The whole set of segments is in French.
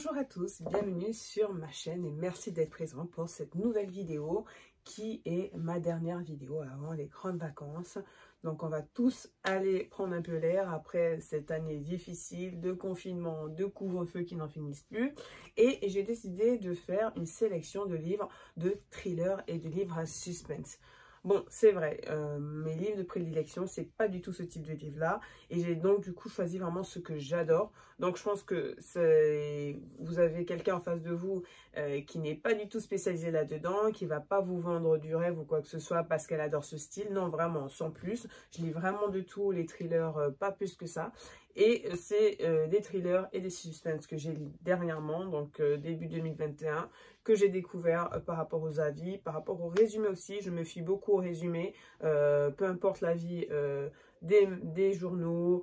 Bonjour à tous, bienvenue sur ma chaîne et merci d'être présent pour cette nouvelle vidéo qui est ma dernière vidéo avant les grandes vacances. Donc on va tous aller prendre un peu l'air après cette année difficile de confinement, de couvre-feu qui n'en finissent plus. Et j'ai décidé de faire une sélection de livres de thrillers et de livres à suspense. Bon, c'est vrai, mes livres de prédilection, c'est pas du tout ce type de livre-là. Et j'ai donc du coup choisi vraiment ce que j'adore. Donc je pense que vous avez quelqu'un en face de vous qui n'est pas du tout spécialisé là-dedans, qui va pas vous vendre du rêve ou quoi que ce soit parce qu'elle adore ce style. Non, vraiment, sans plus. Je lis vraiment de tout, les thrillers, pas plus que ça. Et c'est des thrillers et des suspens que j'ai lu dernièrement, donc début 2021, que j'ai découvert par rapport aux avis, par rapport aux résumés aussi. Je me fie beaucoup aux résumés, peu importe l'avis des journaux,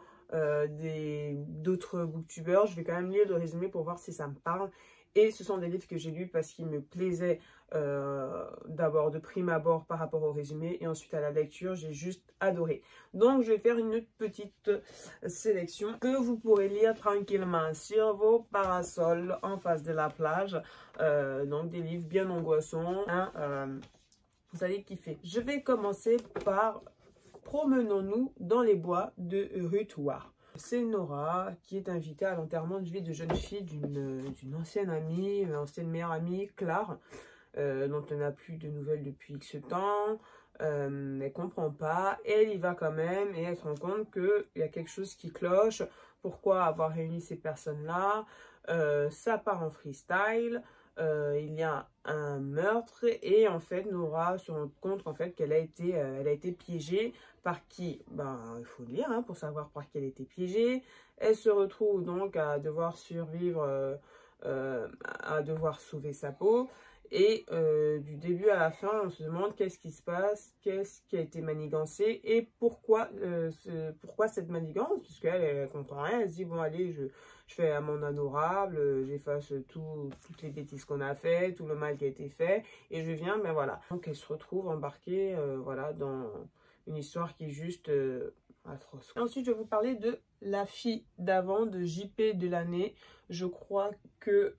d'autres booktubers. Je vais quand même lire le résumé pour voir si ça me parle. Et ce sont des livres que j'ai lus parce qu'ils me plaisaient d'abord de prime abord par rapport au résumé et ensuite à la lecture, j'ai juste adoré. Donc je vais faire une petite sélection que vous pourrez lire tranquillement sur vos parasols en face de la plage. Donc des livres bien angoissants, hein, vous allez kiffer. Je vais commencer par Promenons-nous dans les bois de Ruth Ward. C'est Nora qui est invitée à l'enterrement de vie de jeune fille d'une ancienne amie, une ancienne meilleure amie, Claire, dont elle n'a plus de nouvelles depuis X temps. Elle ne comprend pas, elle y va quand même et elle se rend compte qu'il y a quelque chose qui cloche. Pourquoi avoir réuni ces personnes-là? Ça part en freestyle. Il y a un meurtre et en fait Nora se rend compte en fait qu'elle a été piégée par qui? Ben il faut le lire hein, pour savoir par qui elle a été piégée. Elle se retrouve donc à devoir survivre, à devoir sauver sa peau. Et du début à la fin, on se demande qu'est-ce qui se passe, qu'est-ce qui a été manigancé et pourquoi cette manigance, puisqu'elle ne comprend rien, elle se dit bon allez, je fais amende honorable, j'efface toutes les bêtises qu'on a fait, tout le mal qui a été fait, et je viens, ben voilà. Donc elle se retrouve embarquée voilà, dans une histoire qui est juste atroce. Ensuite, je vais vous parler de La fille d'avant de JP Delaney. Je crois que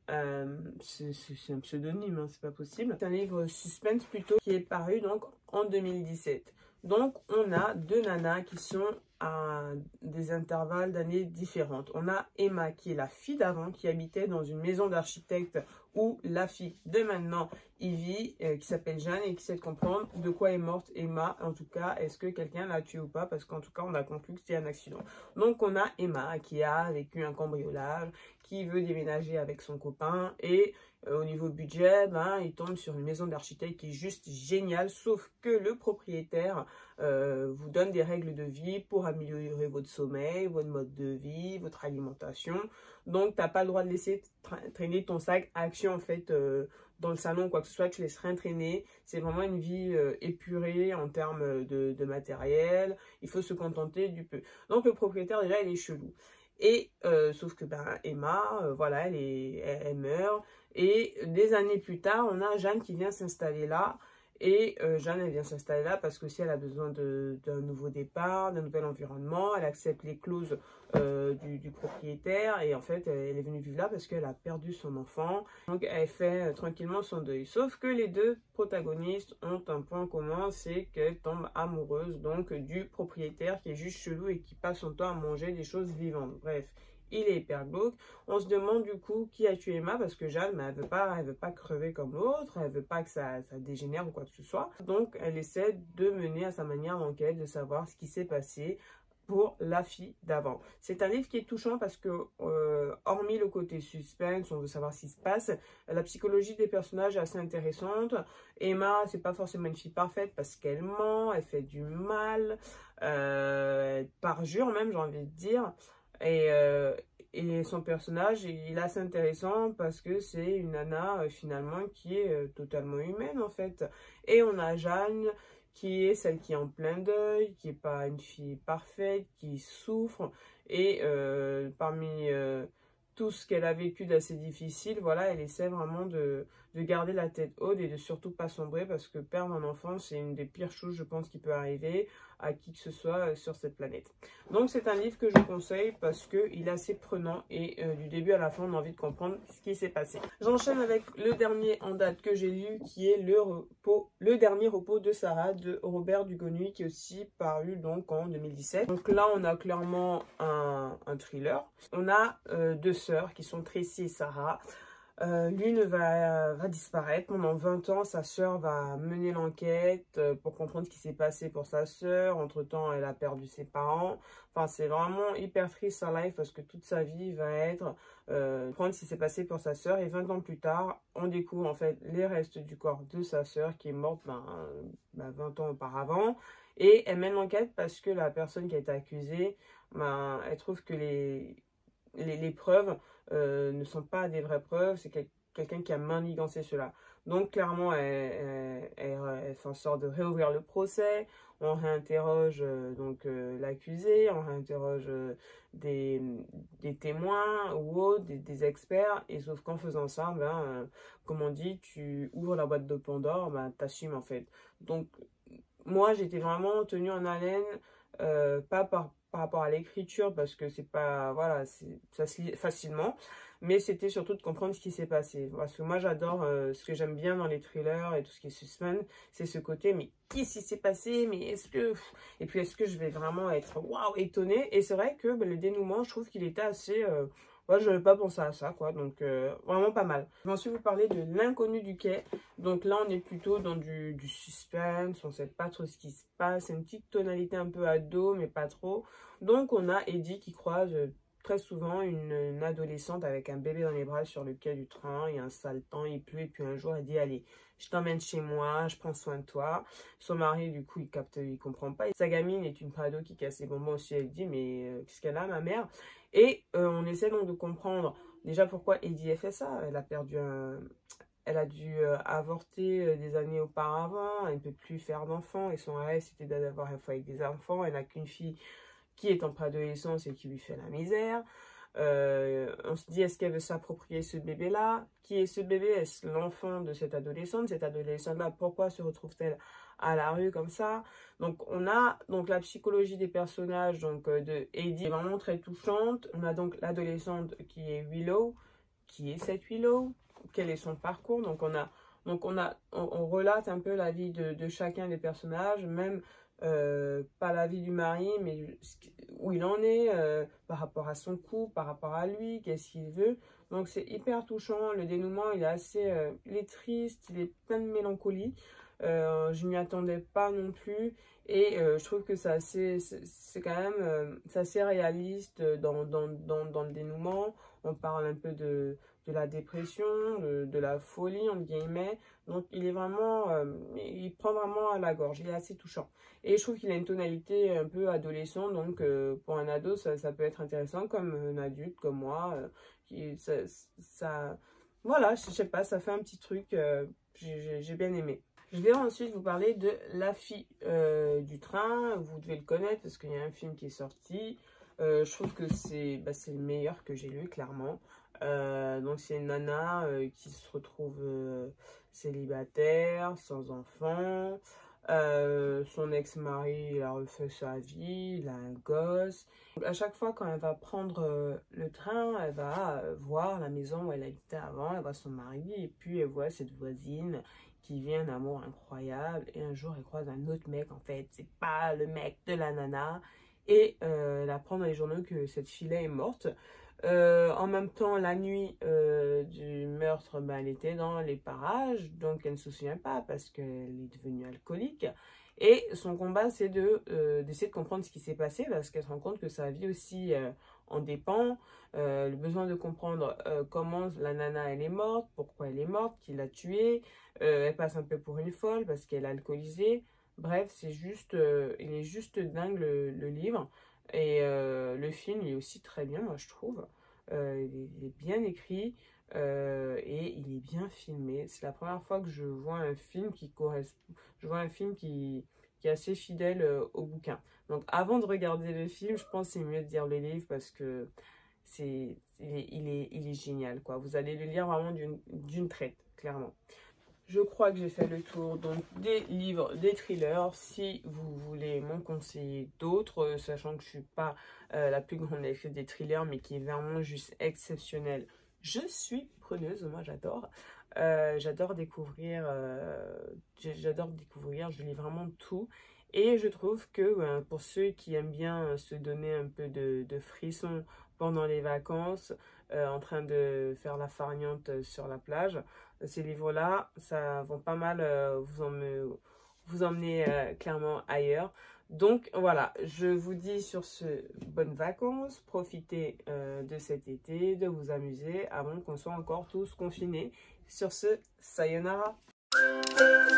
c'est un pseudonyme, hein, c'est pas possible. C'est un livre suspense plutôt qui est paru donc en 2017. Donc on a deux nanas qui sont à des intervalles d'années différentes. On a Emma qui est la fille d'avant qui habitait dans une maison d'architecte où la fille de maintenant y vit, qui s'appelle Jeanne et qui sait comprendre de quoi est morte Emma. En tout cas, est-ce que quelqu'un l'a tuée ou pas? Parce qu'en tout cas, on a conclu que c'était un accident. Donc on a Emma qui a vécu un cambriolage, qui veut déménager avec son copain et au niveau budget, ben, il tombe sur une maison d'architecte qui est juste géniale, sauf que le propriétaire vous donne des règles de vie pour améliorer votre sommeil, votre mode de vie, votre alimentation. Donc, tu n'as pas le droit de laisser traîner ton sac à action en fait dans le salon ou quoi que ce soit, tu laisses rien traîner. C'est vraiment une vie épurée en termes de matériel. Il faut se contenter du peu. Donc, le propriétaire, déjà, il est chelou. Et sauf que ben, Emma, voilà, elle meurt. Et des années plus tard, on a Jeanne qui vient s'installer là. Et Jeanne, elle vient s'installer là parce que si elle a besoin d'un nouveau départ, d'un nouvel environnement, elle accepte les clauses du propriétaire. Et en fait, elle est venue vivre là parce qu'elle a perdu son enfant. Donc, elle fait tranquillement son deuil. Sauf que les deux protagonistes ont un point commun, c'est qu'elles tombent amoureuses donc du propriétaire qui est juste chelou et qui passe son temps à manger des choses vivantes. Bref. Il est hyper glauque. On se demande du coup qui a tué Emma parce que Jeanne, elle veut pas crever comme l'autre, elle veut pas que ça dégénère ou quoi que ce soit. Donc elle essaie de mener à sa manière l'enquête, de savoir ce qui s'est passé pour la fille d'avant. C'est un livre qui est touchant parce que, hormis le côté suspense, on veut savoir ce qui se passe, la psychologie des personnages est assez intéressante. Emma, c'est pas forcément une fille parfaite parce qu'elle ment, elle fait du mal, elle parjure même, j'ai envie de dire. Et son personnage, il est assez intéressant parce que c'est une nana finalement qui est totalement humaine en fait. Et on a Jeanne qui est celle qui est en plein deuil, qui n'est pas une fille parfaite, qui souffre. Et parmi tout ce qu'elle a vécu d'assez difficile, voilà, elle essaie vraiment de garder la tête haute et de surtout pas sombrer parce que perdre un enfant, c'est une des pires choses, je pense, qui peut arriver. à qui que ce soit sur cette planète. Donc c'est un livre que je conseille parce qu'il est assez prenant et du début à la fin on a envie de comprendre ce qui s'est passé. J'enchaîne avec le dernier en date que j'ai lu qui est Le dernier repos de Sarah de Robert Dugonui qui est aussi paru donc en 2017. Donc là on a clairement un thriller. On a deux sœurs qui sont Tracy et Sarah. L'une va disparaître. Pendant 20 ans, sa sœur va mener l'enquête pour comprendre ce qui s'est passé pour sa sœur. Entre-temps, elle a perdu ses parents. Enfin, c'est vraiment hyper triste sa life parce que toute sa vie va être comprendre ce qui s'est passé pour sa sœur. Et 20 ans plus tard, on découvre en fait les restes du corps de sa sœur qui est morte 20 ans auparavant. Et elle mène l'enquête parce que la personne qui a été accusée, elle trouve que les preuves ne sont pas des vraies preuves, c'est quelqu'un qui a manigancé cela. Donc clairement, elle fait en sorte de réouvrir le procès, on réinterroge l'accusé, on réinterroge des témoins ou autres, des experts, et sauf qu'en faisant ça, comme on dit, tu ouvres la boîte de Pandore, t'assumes en fait. Donc moi, j'étais vraiment tenue en haleine, pas par rapport à l'écriture, parce que c'est pas, voilà, ça se lit facilement, mais c'était surtout de comprendre ce qui s'est passé. Parce que moi, j'adore, ce que j'aime bien dans les thrillers et tout ce qui est suspense, c'est ce côté, mais qu'est-ce qui s'est passé, mais est-ce que... Et puis, est-ce que je vais vraiment être, waouh, étonnée? Et c'est vrai que le dénouement, je trouve qu'il était assez... Moi, je n'avais pas pensé à ça, quoi. Donc, vraiment pas mal. Je vais ensuite vous parler de L'inconnu du quai. Donc là, on est plutôt dans du suspense. On ne sait pas trop ce qui se passe. C'est une petite tonalité un peu ado, mais pas trop. Donc, on a Eddie qui croise très souvent une adolescente avec un bébé dans les bras sur le quai du train. Il y a un sale temps, il pleut. Et puis un jour, elle dit, allez, je t'emmène chez moi, je prends soin de toi. Son mari, du coup, il comprend pas. Et sa gamine est une prado qui casse les bonbons aussi. Elle dit, mais qu'est-ce qu'elle a, ma mère? Et on essaie donc de comprendre déjà pourquoi Eddie a fait ça. Elle a dû avorter des années auparavant. Elle ne peut plus faire d'enfants. Et son rêve, c'était d'avoir un foyer avec des enfants. Elle n'a qu'une fille qui est en préadolescence et qui lui fait la misère. On se dit, est-ce qu'elle veut s'approprier ce bébé-là? Qui est ce bébé? Est-ce l'enfant de cette adolescente? Cette adolescente-là, pourquoi se retrouve-t-elle à la rue comme ça? Donc, on a donc la psychologie des personnages de Eddie, est vraiment très touchante. On a donc l'adolescente qui est Willow. Qui est cette Willow? Quel est son parcours? Donc, on relate un peu la vie de chacun des personnages, même pas la vie du mari, mais où il en est par rapport à son couple, par rapport à lui, qu'est-ce qu'il veut. Donc c'est hyper touchant, le dénouement il est assez, il est triste, il est plein de mélancolie. Je m'y attendais pas non plus et je trouve que c'est quand même c'est assez réaliste dans le dénouement. On parle un peu de la dépression, de la folie entre guillemets. Donc il est vraiment, il prend vraiment à la gorge, il est assez touchant. Et je trouve qu'il a une tonalité un peu adolescent, donc pour un ado ça peut être intéressant comme un adulte comme moi. Voilà, je sais pas, ça fait un petit truc, j'ai bien aimé. Je vais ensuite vous parler de La fille du train. Vous devez le connaître parce qu'il y a un film qui est sorti. Je trouve que c'est le meilleur que j'ai lu, clairement. Donc c'est une nana qui se retrouve célibataire, sans enfant. Son ex-mari, il a refait sa vie, il a un gosse. Donc, à chaque fois quand elle va prendre le train, elle va voir la maison où elle habitait avant, elle voit son mari et puis elle voit cette voisine qui vit un amour incroyable. Et un jour, elle croise un autre mec, en fait, c'est pas le mec de la nana. Et elle apprend dans les journaux que cette fille-là est morte. En même temps, la nuit du meurtre, elle était dans les parages, donc elle ne se souvient pas parce qu'elle est devenue alcoolique. Et son combat, c'est d'essayer de comprendre ce qui s'est passé parce qu'elle se rend compte que sa vie aussi en dépend. Le besoin de comprendre comment la nana elle est morte, pourquoi elle est morte, qui l'a tuée. Elle passe un peu pour une folle parce qu'elle est alcoolisée. Bref, c'est juste, il est juste dingue le livre. Et le film il est aussi très bien, moi je trouve. Il est bien écrit et il est bien filmé. C'est la première fois que je vois un film qui correspond. Je vois un film qui est assez fidèle au bouquin. Donc avant de regarder le film, je pense que c'est mieux de lire le livre parce que il est génial, quoi. Vous allez le lire vraiment d'une traite, clairement. je crois que j'ai fait le tour donc des livres, des thrillers. Si vous voulez m'en conseiller d'autres, sachant que je suis pas la plus grande lectrice des thrillers, mais qui est vraiment juste exceptionnelle, je suis preneuse. Moi, j'adore. J'adore découvrir, je lis vraiment tout. Et je trouve que pour ceux qui aiment bien se donner un peu de frissons pendant les vacances, en train de faire la farniente sur la plage, ces livres-là, ça vont pas mal vous emmener clairement ailleurs. Donc voilà, je vous dis sur ce, bonnes vacances, profitez de cet été, de vous amuser avant qu'on soit encore tous confinés. Sur ce, sayonara!